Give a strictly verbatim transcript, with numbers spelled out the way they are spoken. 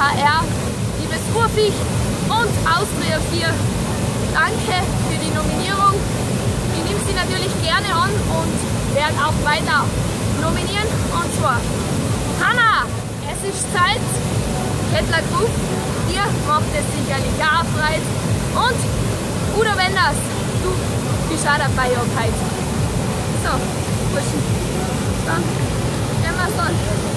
H R, liebes Urviech und Austria vier. Danke für die Nominierung. Ich nehme sie natürlich gerne an und werde auch weiter nominieren. Und zwar Hanna, es ist Zeit. Kettler Group, dir macht es sicherlich auch Freude. Und Udo Wenders, du bist auch dabei ab heute. So, Burschen, dann gehen wir es an.